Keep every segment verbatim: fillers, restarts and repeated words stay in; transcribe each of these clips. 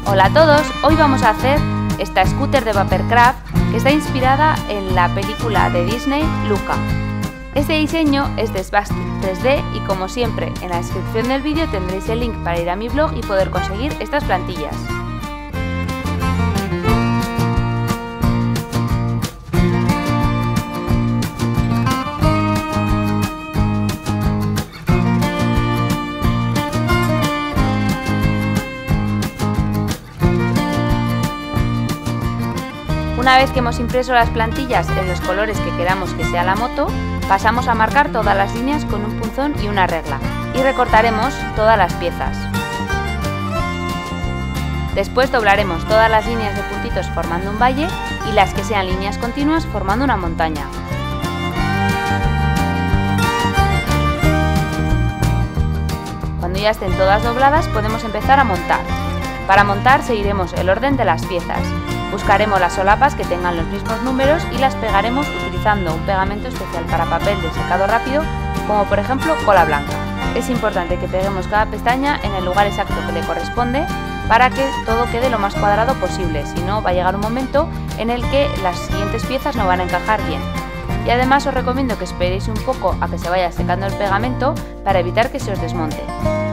Hola a todos, hoy vamos a hacer esta scooter de Papercraft que está inspirada en la película de Disney Luca. Este diseño es de Svastic tres D y como siempre en la descripción del vídeo tendréis el link para ir a mi blog y poder conseguir estas plantillas. Una vez que hemos impreso las plantillas en los colores que queramos que sea la moto, pasamos a marcar todas las líneas con un punzón y una regla y recortaremos todas las piezas. Después doblaremos todas las líneas de puntitos formando un valle y las que sean líneas continuas formando una montaña. Cuando ya estén todas dobladas podemos empezar a montar. Para montar seguiremos el orden de las piezas. Buscaremos las solapas que tengan los mismos números y las pegaremos utilizando un pegamento especial para papel de secado rápido, como por ejemplo cola blanca. Es importante que peguemos cada pestaña en el lugar exacto que le corresponde para que todo quede lo más cuadrado posible, si no va a llegar un momento en el que las siguientes piezas no van a encajar bien. Y además os recomiendo que esperéis un poco a que se vaya secando el pegamento para evitar que se os desmonte.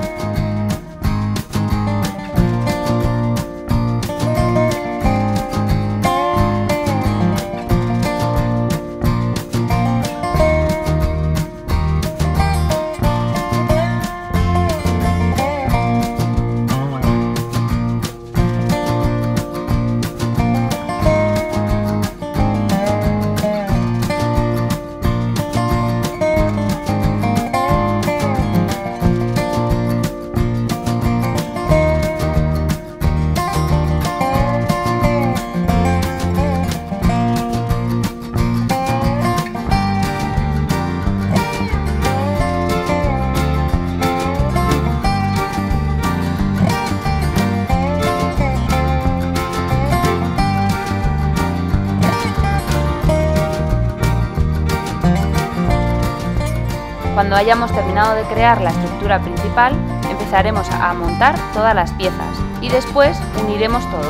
Cuando hayamos terminado de crear la estructura principal, empezaremos a montar todas las piezas y después uniremos todo.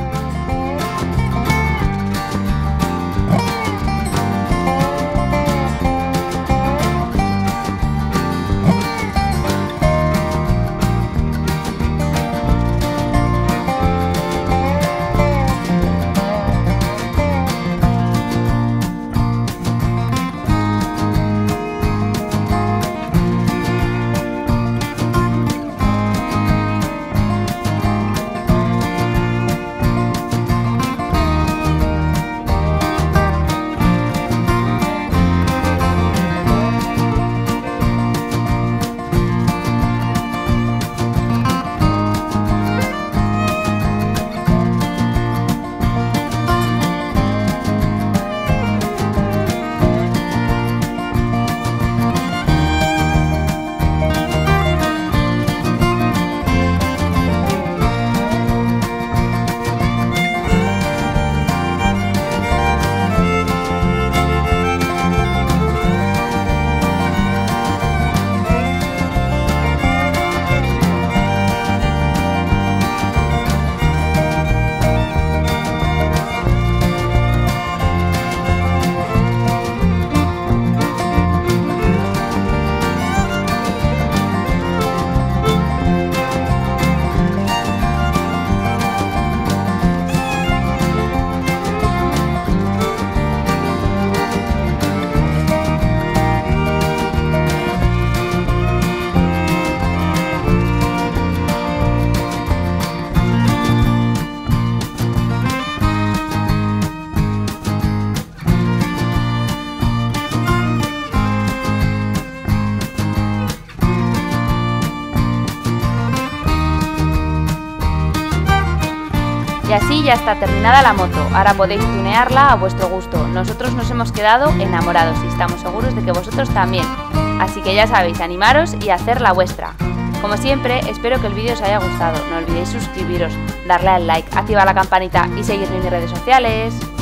Y así ya está terminada la moto, ahora podéis tunearla a vuestro gusto. Nosotros nos hemos quedado enamorados y estamos seguros de que vosotros también. Así que ya sabéis, animaros y hacer la vuestra. Como siempre, espero que el vídeo os haya gustado. No olvidéis suscribiros, darle al like, activar la campanita y seguirme en mis redes sociales.